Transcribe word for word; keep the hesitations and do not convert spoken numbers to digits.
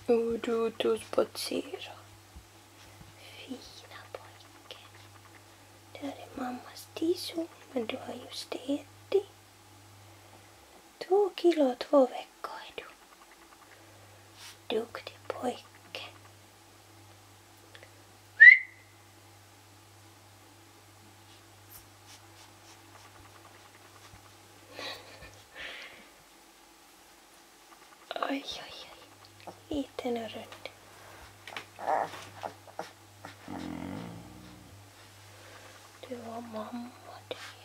Och du är ute och spatsera. Fina pojke. Där är mammas tissor, men du har just ätit. Två kilo och två veckor är du. Duktig pojke. Oj, oj, oj. Liten och rund. Du var mamma.